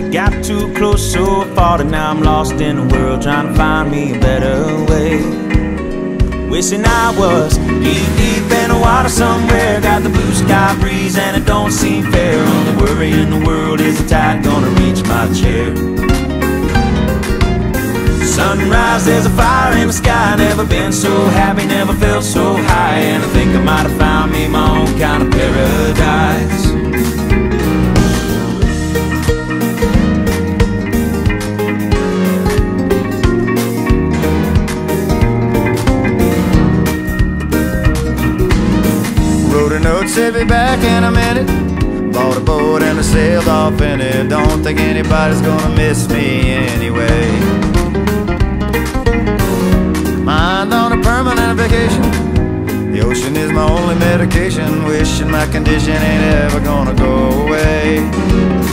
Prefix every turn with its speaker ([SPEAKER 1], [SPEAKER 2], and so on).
[SPEAKER 1] Got too close so far, and now I'm lost in the world, trying to find me a better way. Wishing I was deep, deep in the water somewhere. Got the blue sky breeze and it don't seem fair. Only worry in the world is the tide gonna reach my chair. Sunrise, there's a fire in the sky. Never been so happy, never felt so high. And I think I might have found me my own kind of paradise.
[SPEAKER 2] Wrote a note, said be back in a minute. Bought a boat and I sailed off in it. Don't think anybody's gonna miss me anyway. Mind on a permanent vacation. The ocean is my only medication. Wishing my condition ain't ever gonna go away.